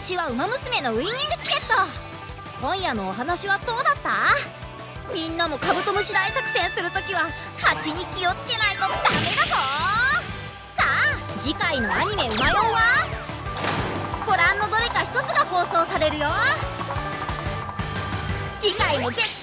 私はウマ娘のウイニングチケット。今夜のお話はどうだった？みんなもカブトムシ大作戦するときは蜂に気をつけないとダメだぞ。さあ次回のアニメ「うまよん」はご覧のどれか一つが放送されるよ。次回も絶